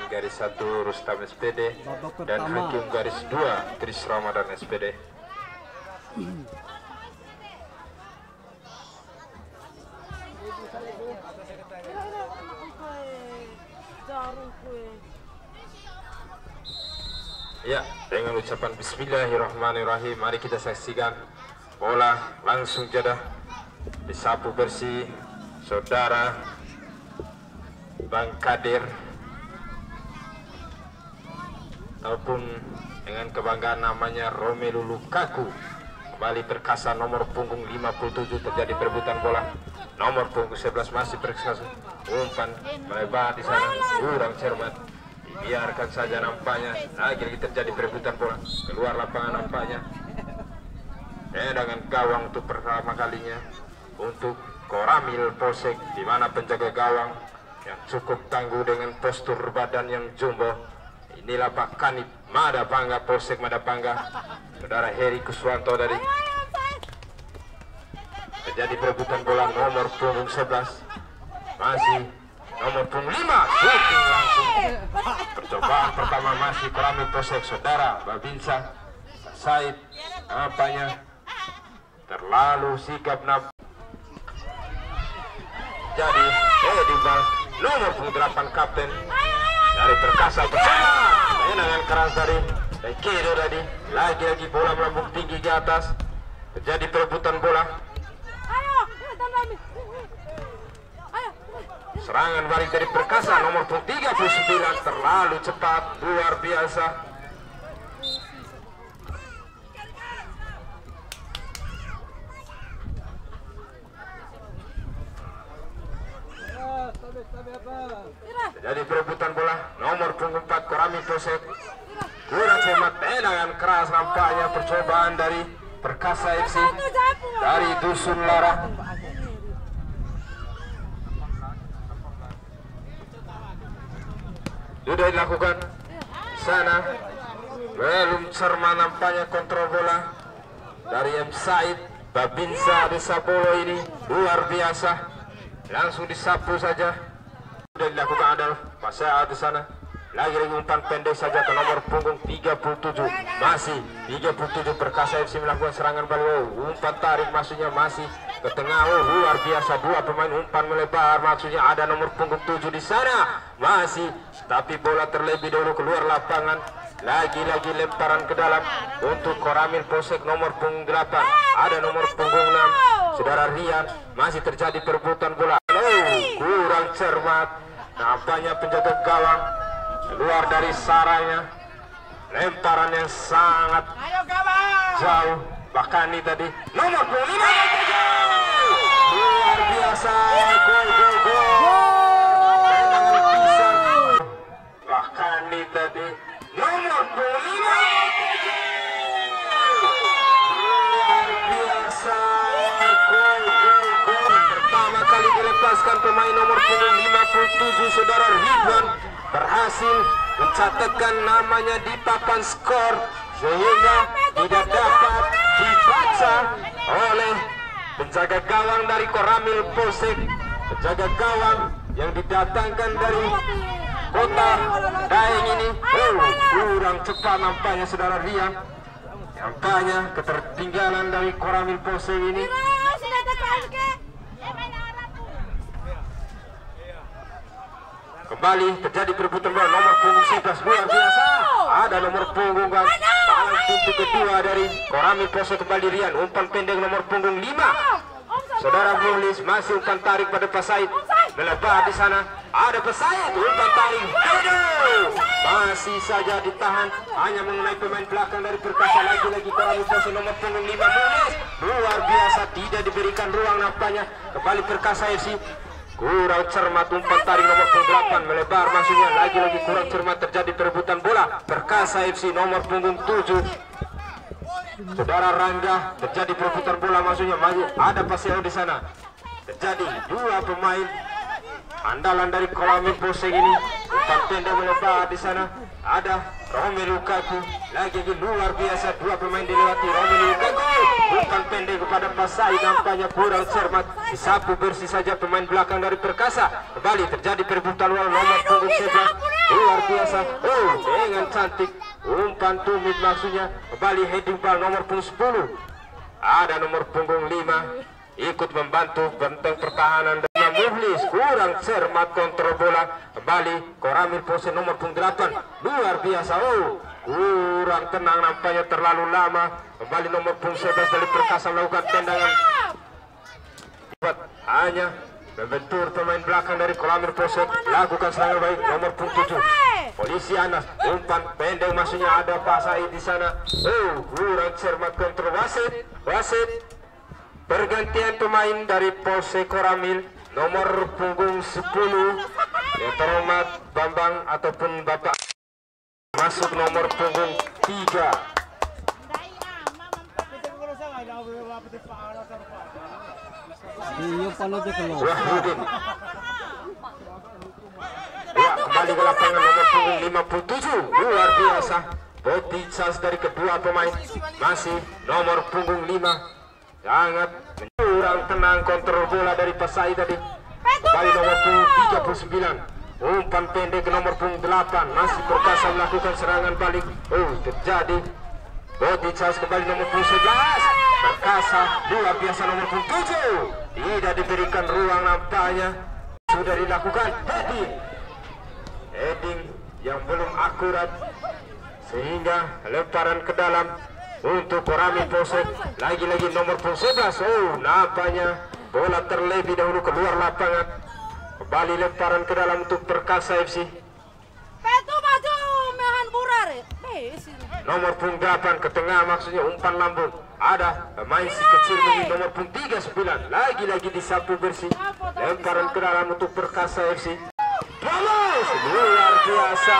garis 1 Rustam SPD dan hakim garis 2 Tris Ramadan SPD. Ya, dengan ucapan Bismillahirrahmanirrahim, mari kita saksikan bola langsung jadah disapu bersih saudara Bang Kadir, ataupun dengan kebanggaan namanya Romelu Lukaku. Kembali perkasa nomor punggung 57, terjadi perebutan bola. Nomor punggung 11 masih perkasa, umpan melebar di sana, kurang cermat. Biarkan saja nampaknya lagi terjadi perebutan bola, keluar lapangan nampaknya. Dengan gawang untuk pertama kalinya untuk Koramil Polsek, di mana penjaga gawang yang cukup tangguh dengan postur badan yang jumbo. Inilah Pak Kanib Madapangga, Polsek Madapangga, saudara Heri Kuswanto dari. Terjadi perebutan bola nomor punggung 11, masih nomor punggung 5, shooting langsung. Percobaan pertama masih Koramil Polsek, saudara Babinsa Said, apanya terlalu sikap jadi Edibal nomor punggung 8 kapten dari Perkasa, tendangan keras dari Kedo tadi. Lagi-lagi bola melambung tinggi ke atas, terjadi perebutan bola. Serangan balik dari Perkasa nomor 39, terlalu cepat, luar biasa. Jadi perebutan bola nomor punggung 4 Koramil Polsek, kurang cermat, tendangan keras nampaknya. Percobaan dari Perkasa FC dari Dusun Lara. Sudah dilakukan sana, belum cermat nampaknya kontrol bola dari M. Said. Babinsa Desa Polo ini luar biasa, langsung disapu saja. Sudah dilakukan Adal Pasal di sana. Lagi-lagi umpan pendek saja ke nomor punggung 37, masih 37 Perkasa FC melakukan serangan balik. Umpan tarik maksudnya masih ke tengah. Luar biasa, dua pemain umpan melebar, maksudnya ada nomor punggung 7 di sana masih, tapi bola terlebih dahulu keluar lapangan. Lagi-lagi lemparan ke dalam untuk Koramil Polsek nomor punggung 8, ada nomor punggung 6 saudara Rian. Masih terjadi perebutan bola, kurang cermat nampaknya penjaga gawang keluar dari saranya. Lemparan yang sangat jauh, bahkan ini tadi nomor 5, luar biasa, gol. Tendangan pisang, bahkan ini tadi nomor 5, luar biasa, gol. Pertama kali dilepaskan pemain nomor punggung 57 saudara Ridwan, berhasil mencatatkan namanya di papan skor sehingga tidak dapat dibaca oleh penjaga gawang dari Koramil Polsek. Penjaga gawang yang didatangkan dari kota Daeng ini kurang cepat nampaknya saudara Rian. Nampaknya ketertinggalan dari Koramil Polsek ini. Kembali terjadi perebutan bola nomor punggung 11, luar biasa. Ada nomor punggung palang pintu kedua dari Koramil Polsek, kembali Rian. Umpan pendek nomor punggung 5 saudara Muhlis, masih umpan tarik pada Pasaid, melebar di sana. Ada Pasaid, umpan tarik masih saja ditahan, hanya mengenai pemain belakang dari Perkasa. Lagi-lagi Koramil Polsek nomor punggung 5 Muhlis, luar biasa, tidak diberikan ruang nampaknya. Kembali Perkasa FC, kurang cermat umpan tarik nomor punggung 8 melebar maksudnya. Lagi-lagi kurang cermat, terjadi perebutan bola. Perkasa FC nomor punggung 7 saudara Rangga, terjadi perebutan bola maksudnya. Masih ada Paseo di sana. Terjadi dua pemain andalan dari Koramil Polsek ini. Umpan pendek melebar di sana. Ada Romelu Lukaku, lagi luar biasa, dua pemain dilewati. Romelu Lukaku, umpan pendek kepada Pasai, nampaknya kurang cermat, disapu bersih saja pemain belakang dari Perkasa. Kembali terjadi perebutan bola nomor punggung 11 luar biasa. Oh, dengan cantik umpan tumit maksudnya. Kembali heading ball nomor punggung 10. Ada nomor punggung 5 ikut membantu benteng pertahanan dan Muhlis kurang cermat kontrol bola. Kembali Koramil pose nomor punggung 8. Luar biasa. Oh, kurang tenang nampaknya, terlalu lama. Kembali nomor punggung 11 dari Perkasa melakukan tendangan. Hanya membentur pemain belakang dari Koramil pose, lakukan serangan baik nomor punggung 7. Polisi Anas, umpan pendek maksudnya, ada Pak Said di sana. Oh, kurang cermat kontrol wasit. Pergantian pemain dari Polsek Koramil nomor punggung 10 yang terhormat Bambang ataupun Bapak masuk nomor punggung 3. Wahyudin. Ya, kembali ke lapangan nomor punggung 57. Luar biasa. Body chance dari kedua pemain. Masih nomor punggung 5. Sangat kurang tenang kontrol bola dari Pasai tadi. Kembali nomor punggung 39. Umpan pendek ke nomor punggung 8. Masih Perkasa melakukan serangan balik. Oh, terjadi body chance kembali nomor punggung 11. Perkasa luar biasa nomor punggung 7. Tidak diberikan ruang nampaknya. Sudah dilakukan heading yang belum akurat sehingga lemparan ke dalam untuk Koramil Polsek. Lagi-lagi nomor punggung 11. Oh, nampaknya bola terlebih dahulu keluar lapangan. Kembali lemparan ke dalam untuk Perkasa FC. Nomor punggung 8 ke tengah maksudnya, umpan lambung. Ada pemain si kecil ini nomor punggung 39. Lagi-lagi disapu bersih. Lemparan ke dalam untuk Perkasa FC. Balas luar biasa.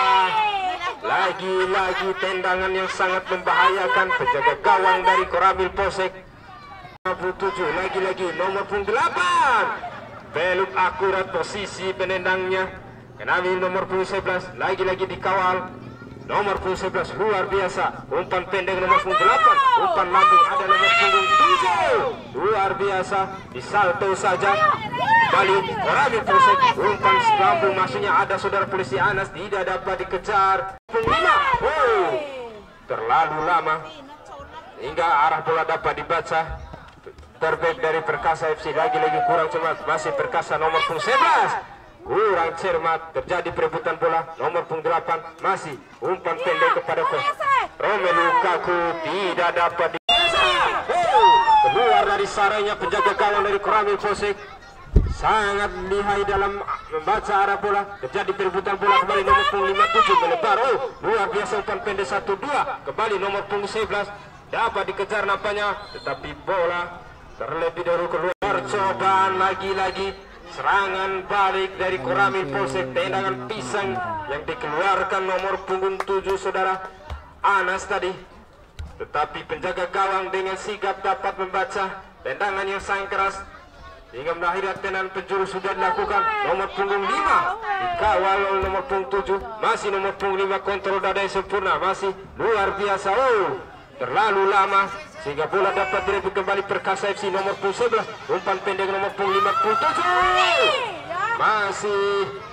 Lagi-lagi tendangan yang sangat membahayakan. Penjaga gawang dari Koramil Polsek 57. Lagi-lagi nomor punggung 8. Belum akurat posisi penendangnya. Kenami nomor punggung 11. Lagi-lagi dikawal nomor punggung 11. Luar biasa. Umpan pendek nomor punggung 8. Umpan lambung ada nomor punggung 7. Luar biasa. Disalto saja. Balik Koramil Polsek. Umpan lambung maksudnya ada saudara polisi Anas. Tidak dapat dikejar. Punggung 5. Oh, terlalu lama hingga arah bola dapat dibaca. Terbaik dari Perkasa FC. Lagi-lagi kurang cermat. Masih Perkasa nomor punggung 11. Kurang cermat. Terjadi perebutan bola. Nomor punggung 8. Masih umpan pendek kepada Romelu Lukaku. Tidak dapat di keluar dari sarainya penjaga gawang dari Koramil Polsek. Sangat lihai dalam membaca arah bola. Terjadi perebutan bola kembali nomor punggung 57 melebar. Oh, luar biasa umpan pendek 1-2. Kembali nomor punggung 11. Dapat dikejar nampaknya, tetapi bola terlebih dahulu keluar. Percobaan lagi-lagi serangan balik dari Koramil Polsek. Tendangan pisang yang dikeluarkan nomor punggung 7 saudara Anas tadi. Tetapi penjaga gawang dengan sigap dapat membaca tendangan yang sangat keras hingga mengakhiri tendangan penjuru sudah dilakukan. Nomor punggung 5 dikawal oleh nomor punggung 7. Masih nomor punggung 5 kontrol dada yang sempurna. Masih luar biasa. Oh, terlalu lama sehingga bola dapat direbut kembali Perkasa FC. Nomor punggung 11. Umpan pendek nomor punggung 57. Masih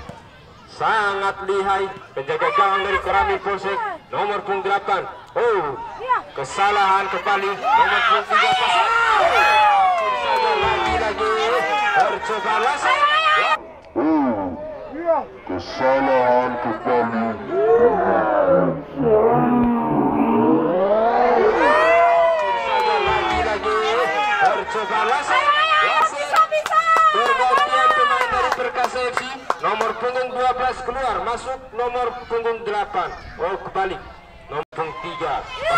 sangat lihai penjaga gawang dari Koramil Polsek nomor punggung 8. Oh, kesalahan kembali nomor punggung 3. Lagi-lagi percobaan langsung. Kesalahan kembali. Lagi-lagi percobaan langsung. Pergantian pemain dari Perkasa FC. Nomor punggung 12 keluar, masuk nomor punggung 8. Oh, kembali nomor punggung 3.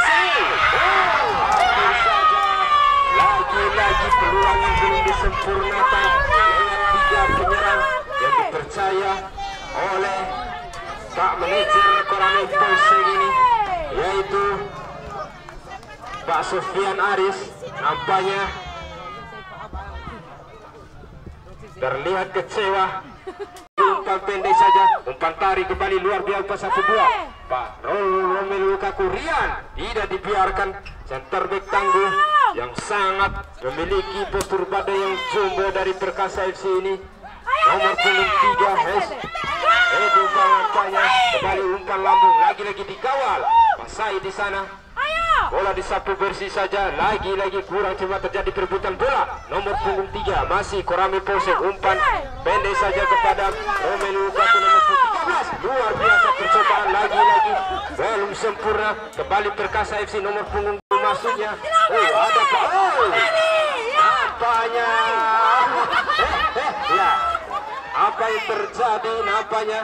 Lagi-lagi peluang yang belum disempurnakan lewat 3 penyerang yang dipercaya oleh Pak Manajer Koramil Polsek ini, yaitu Pak Sofian Aris. Nampaknya terlihat kecewa. Umpan pendek saja, umpan tarik kembali luar biasa 1-2. Pak Romelu Lukaku Rian tidak dibiarkan. Center back tangguh yang sangat memiliki postur badan yang jumbo dari Perkasa FC ini. Nomor punggung 3 umpan nampaknya kembali umpan lambung, lagi-lagi dikawal Pasai di sana. Bola disapu bersih saja, lagi-lagi kurang cuma terjadi perebutan bola. Nomor punggung 3 masih Korami Polsek, umpan pendek saja kepada Romelu Lukaku nomor 13. Luar biasa percobaan, lagi-lagi belum sempurna. Kembali Perkasa FC nomor punggung masuknya. Ada apa? Nampaknya ya, apa yang terjadi nampaknya?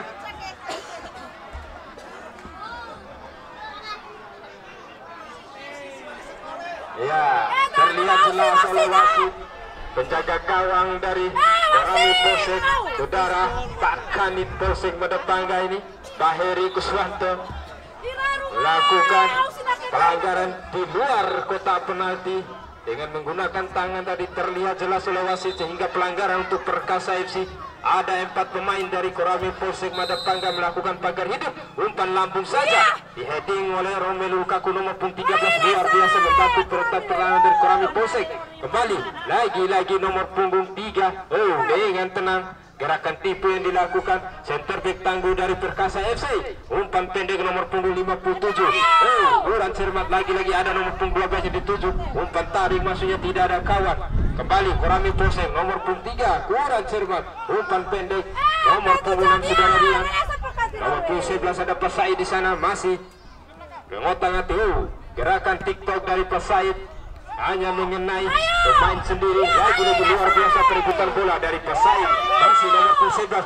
Ya, terlihat jelas oleh wasit penjaga gawang dari Korami Polsek, saudara Pak Kanit Polsek Madepangga ini, Pak Heri Kuswanto, melakukan pelanggaran di luar kotak penalti dengan menggunakan tangan. Tadi terlihat jelas oleh wasit sehingga pelanggaran untuk Perkasa FC. Ada 4 pemain dari Korami Polsek Madepangga melakukan pagar hidup. Umpan lambung saja di heading oleh Romelu Lukaku nomor 13, luar biasa membantu peretas perlawanan dari Korami Polsek. Kembali lagi-lagi nomor punggung 3. Dengan tenang gerakan tipu yang dilakukan center back tangguh dari Perkasa FC. Umpan pendek nomor punggung 57. Kurang cermat, lagi-lagi ada nomor punggung 12 yang dituju. Umpan tarik maksudnya tidak ada kawan. Kembali Korami Polsek nomor punggung 3, kurang cermat. Umpan pendek nomor punggung 6 saudara Rian. Nomor punggung 11 ada Pasai di sana, masih mengotak hati. Gerakan TikTok dari Pasai hanya mengenai pemain sendiri. Lagi-lagi luar biasa perebutan bola dari Pasai. Masih nomor 11.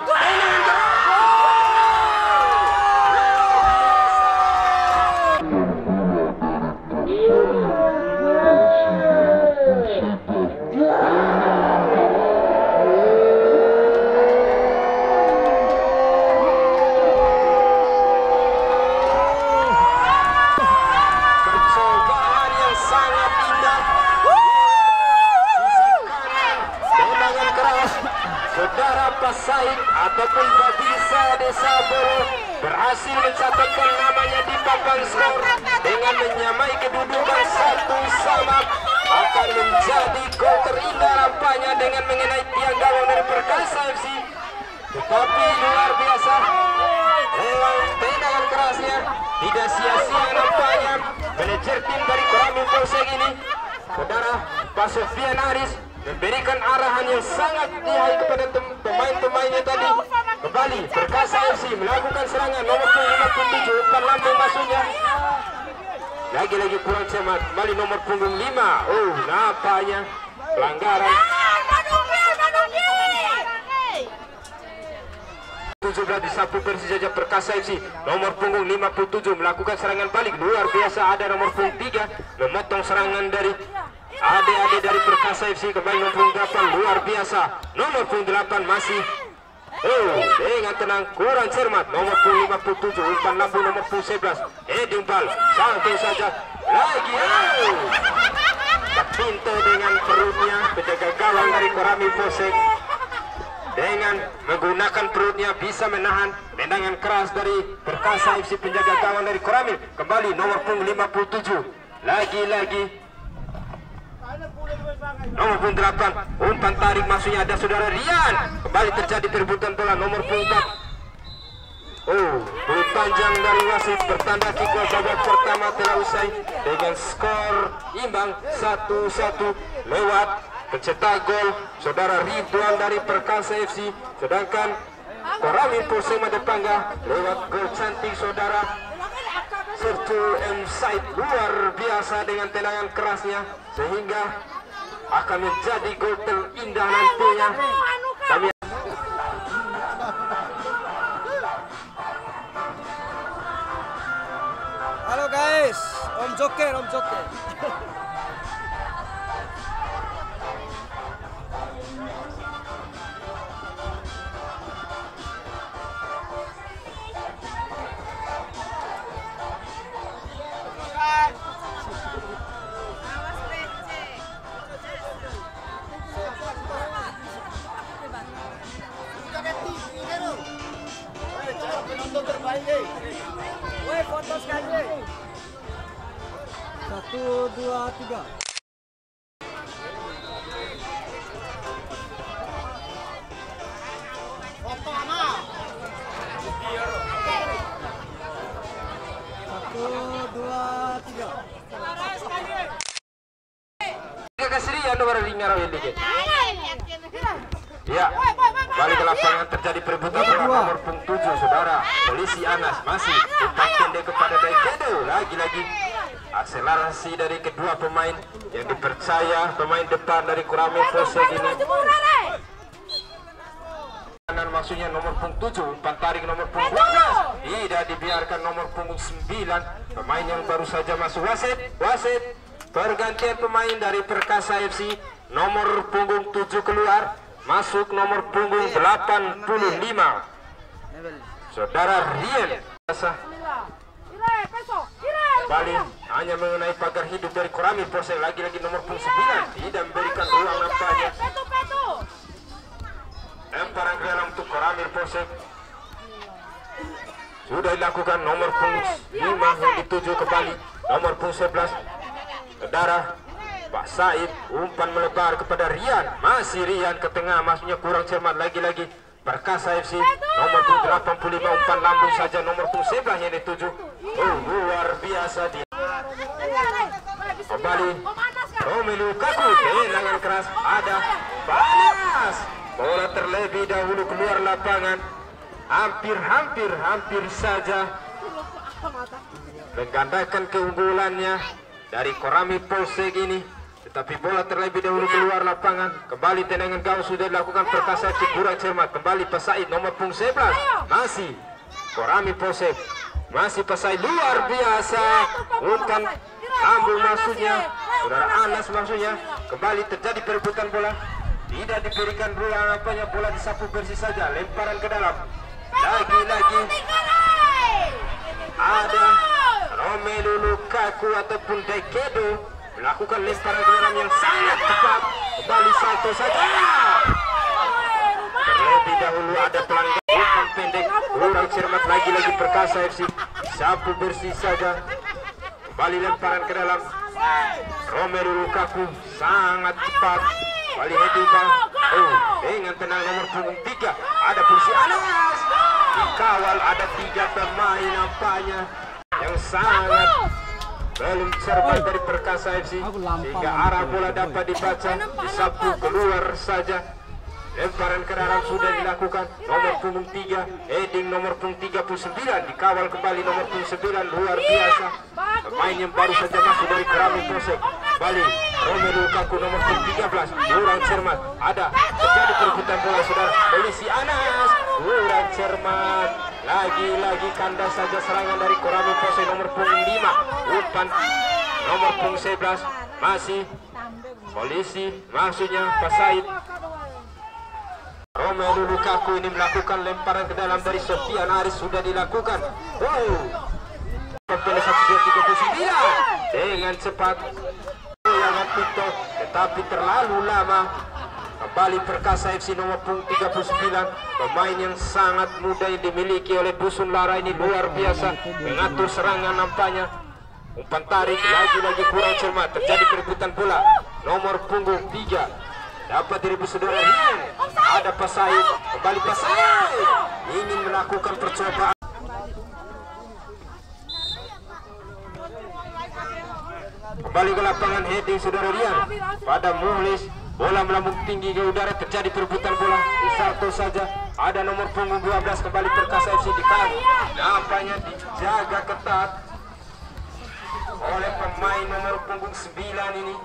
Pasai ataupun Babisa Desa Boro berhasil mencatatkan namanya di papan skor dengan menyamai kedudukan 1-1. Akan menjadi gol terindah nampaknya dengan mengenai tiang gawang dari Perkasa FC. Tetapi luar biasa lewat tendangan kerasnya, tidak sia-sia nampaknya manajer tim dari Korami Polsek ini, saudara Pak Sofian Aris, memberikan arahan yang sangat lihai kepada pemain-pemainnya tadi. Kembali Perkasa FC melakukan serangan nomor 57, umpan lambung masuknya. Lagi-lagi kurang cermat, kembali nomor punggung 5. Nampaknya pelanggaran. 17 disapu bersih saja Perkasa FC. Nomor punggung 57 melakukan serangan balik, luar biasa. Ada nomor punggung 3 memotong serangan dari adik-adik dari Perkasa FC. Kembali nomor punggung 8, luar biasa. Nomor punggung 8 masih dengan tenang, kurang cermat. Nomor punggung 57, umpan lambung nomor punggung 11. Diumpal, santai saja. Lagi terpintu dengan perutnya penjaga gawang dari Korami Polsek. Dengan menggunakan perutnya bisa menahan tendangan keras dari Perkasa FC penjaga gawang dari Korami. Kembali nomor punggung 57. Lagi-lagi nomor punggung 8, umpan tarik maksudnya ada saudara Rian. Kembali terjadi perebutan bola nomor punggung 4. Peluit panjang dari wasit bertanda kick-off babak pertama telah usai dengan skor imbang 1-1 lewat pencetak gol saudara Ridwan dari Perkasa FC, sedangkan Korami Polsek Madepangga lewat gol cantik saudara Sertu M. Said, luar biasa dengan tendangan kerasnya sehingga akan menjadi gol terindah nantinya. Kami halo guys, Om Joker. Woi, foto sekali. 1, 2, 3. Foto anak. 1, 2, 3. Keserian nomor ringan dikit. Ya, balik ke lapangan terjadi perebutan bola nomor punggung 7, saudara. Polisi Anas masih umpan pendek kepada Daikedo. Lagi-lagi akselerasi dari kedua pemain yang dipercaya pemain depan dari Koramil Polsek ini. Kanan maksudnya nomor punggung 7, umpan tarik nomor punggung 12. Tidak dibiarkan nomor punggung 9, pemain yang baru saja masuk. Wasit pergantian pemain dari Perkasa FC, nomor punggung 7 keluar, masuk nomor punggung 85, saudara Rian. Kembali hanya mengenai pagar hidup dari Koramil Polsek. Lagi-lagi nomor punggung 9 tidak memberikan ruang nampaknya. Lemparan ke dalam untuk Koramil Polsek sudah dilakukan. Nomor punggung 5 yang dituju kembali nomor punggung 11, saudara Pak Said. Umpan melebar kepada Rian, masih Rian ke tengah, maksudnya kurang cermat. Lagi-lagi Perkasa FC, nomor punggung 85, umpan lambung saja nomor punggung 11 yang dituju. Luar biasa di kembali Romelu Lukaku, tendangan keras, ada panas. Bola terlebih dahulu keluar lapangan, hampir saja menggandakan keunggulannya dari Koramil Polsek ini, tetapi bola terlebih dahulu keluar lapangan. Kembali tendangan gawang sudah dilakukan Perkasa FC, kurang cermat. Kembali Pak Said nomor punggung 11, masih Koramil Polsek, masih Pak Said, luar biasa. Umpan lambung maksudnya, saudara Anas maksudnya. Kembali terjadi perebutan bola, tidak diberikan ruang apanya, bola disapu bersih saja. Lemparan ke dalam, lagi-lagi ada Romelu Lukaku ataupun Daikedo melakukan lemparan ke dalam yang sangat tepat. Kembali salto saja. Terlebih dahulu ada pelanggaran, umpan pendek, kurang cermat. Lagi-lagi Perkasa FC, sapu bersih saja. Kembali lemparan ke dalam, Romelu Lukaku sangat cepat. Kembali heading ball, dengan tenang nomor punggung 3, ada Polisi Anas. Dikawal ada 3 pemain nampaknya yang sangat belum cermat dari Perkasa FC, sehingga arah bola dapat dibaca, disapu keluar saja. Lemparan ke dalam sudah dilakukan nomor punggung 3, heading nomor punggung 39, dikawal kembali nomor punggung 9. Luar biasa, pemain yang baru saja masuk dari Koramil Polsek. Kembali Romelu Lukaku nomor punggung 13, kurang cermat, ada terjadi perebutan bola, saudara. Polisi Anas, kurang cermat. Lagi-lagi kandas saja serangan dari Koramil Polsek nomor punggung 5, umpan nomor punggung 11, masih Polisi maksudnya Pak Said. Romelu Lukaku ini melakukan lemparan ke dalam dari Sofian Aris, sudah dilakukan. Pembeli 1-2-39 dengan cepat yang Pito, tetapi terlalu lama. Kembali Perkasa FC nomor punggung 39, pemain yang sangat muda yang dimiliki oleh Dusun Lara ini, luar biasa mengatur serangan nampaknya. Umpan tarik, lagi-lagi kurang cermat, terjadi perebutan bola. Nomor punggung 3 dapat direbut saudara Rian, ada Pak Said. Kembali Pak Said ingin melakukan percobaan. Kembali ke lapangan, heading saudara Rian pada Muhlis, bola melambung tinggi ke udara, terjadi perebutan bola. Disarto saja, ada nomor punggung 12, kembali Perkasa FC dikawal, nampaknya dijaga ketat oleh pemain nomor punggung 9 ini.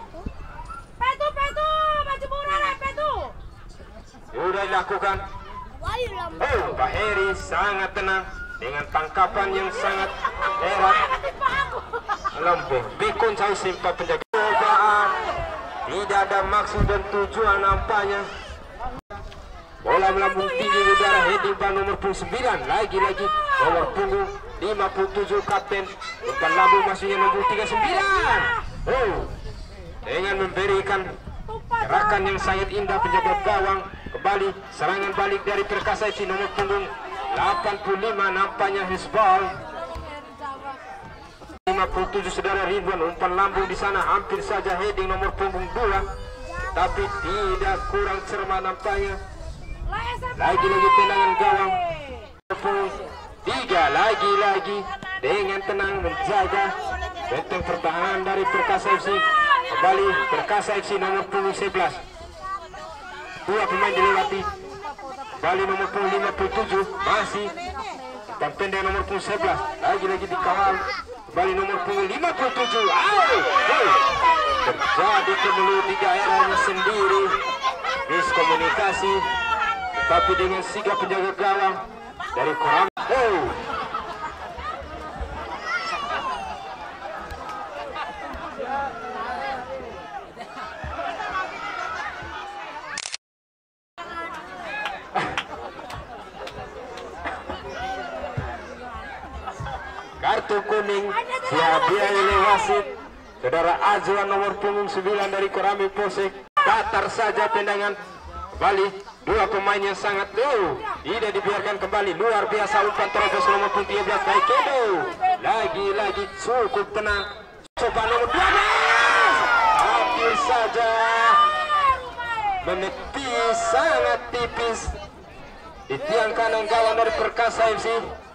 Sudah dilakukan. Pak Heri sangat tenang dengan tangkapan yang sangat erat. Lambung Bekon saya simpan penjaga. Cobaan tidak ada maksud dan tujuan nampaknya. Bola melambung tinggi udara, heading ball nomor punggung 9, lagi-lagi nomor punggung 57 kapten. Umpan lambung maksudnya nomor 39. Dengan memberikan gerakan yang sangat indah penjaga gawang. Kembali serangan balik dari Perkasa FC nomor punggung 85, nampaknya Hisbal 57 saudara Ridwan. Umpan lambung di sana, hampir saja heading nomor punggung 2, tapi tidak kurang cermat nampaknya. Lagi-lagi tendangan gawang punggung 3, lagi-lagi dengan tenang menjaga benteng pertahanan dari Perkasa FC. Kembali Perkasa FC nomor punggung 11. Dua pemain dilewati. Kembali nomor punggung 57 masih umpan pendek nomor punggung 11. Lagi-lagi dikawal. Kembali nomor punggung 57. Terjadi kemelut di daerahnya sendiri. Miskomunikasi, tapi dengan sigap penjaga gawang dari Koram. Kartu kuning dihadiahi oleh wasit saudara Azwan nomor punggung 9 dari Koramil Polsek. Datar saja tendangan. Kembali dua pemain yang sangat tidak dibiarkan kembali. Luar biasa umpan terobos nomor punggung 13 dari Kedo. Lagi-lagi cukup tenang. Coba nomor 12. Hampir saja menepis sangat tipis di tiang kanan gawang dari Perkasa FC.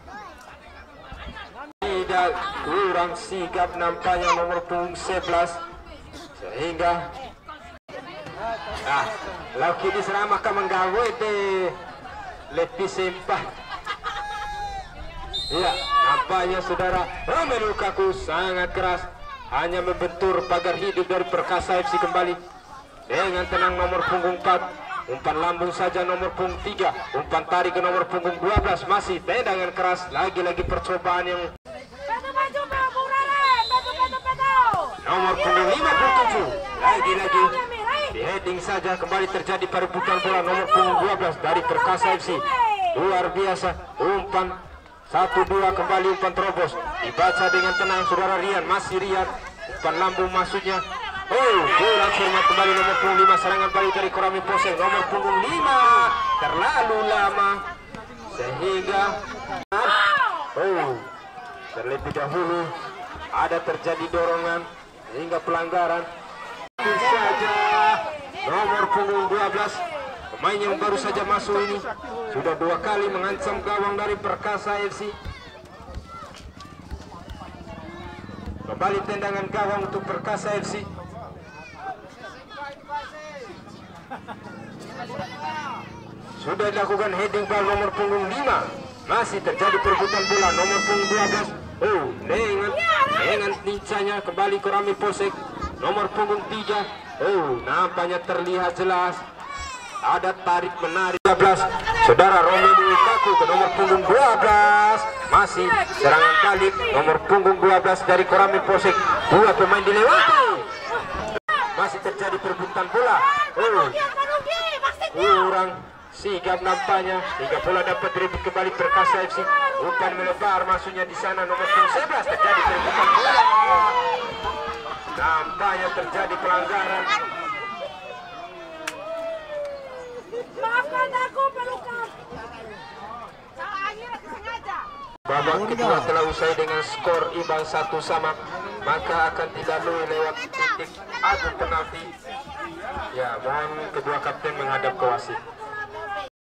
Tidak kurang sigap nampaknya nomor punggung 11 sehingga laki diserang maka mengganggu itu lebih sempah. Ya, nampaknya saudara Romelu Lukaku sangat keras hanya membentur pagar hidup dari Perkasa FC. Kembali dengan tenang nomor punggung 4. Umpan lambung saja nomor punggung 3. Umpan tarik ke nomor punggung 12. Masih tendangan keras. Lagi-lagi percobaan yang nomor punggung 57. Lagi-lagi di heading saja. Kembali terjadi perebutan bola nomor punggung 12 dari Perkasa FC. Luar biasa umpan 1-2. Kembali umpan terobos dibaca dengan tenang saudara Rian. Masih Rian, umpan lambung maksudnya. Kurang cermat. Kembali nomor punggung 5. Serangan balik dari Koramil Polsek. Nomor punggung 5 terlalu lama sehingga terlebih dahulu ada terjadi dorongan hingga pelanggaran. Saja nomor punggung 12 pemain yang baru saja masuk ini sudah 2 kali mengancam gawang dari Perkasa FC. Kembali tendangan gawang untuk Perkasa FC. Sudah dilakukan heading ball nomor punggung 5. Masih terjadi perebutan bola nomor punggung 12. Dengan lincahnya kembali Koramil Polsek nomor punggung 3. Nampaknya terlihat jelas ada tarik menarik 12. Saudara Romelu Lukaku ke nomor punggung 12. Masih serangan balik nomor punggung 12 dari Koramil Polsek. 2 pemain dilewati. Masih terjadi perebutan bola. Kurang sigap nampaknya hingga bola dapat direbut kembali Perkasa FC. Umpan melebar maksudnya di sana nomor 11. Terjadi perebutan bola. Nampaknya terjadi pelanggaran. Maafkan aku pelukan. Babak kedua telah usai dengan skor imbang 1-1, maka akan dilalui lewat titik adu penalti. Ya, mohon kedua kapten menghadap ke wasit.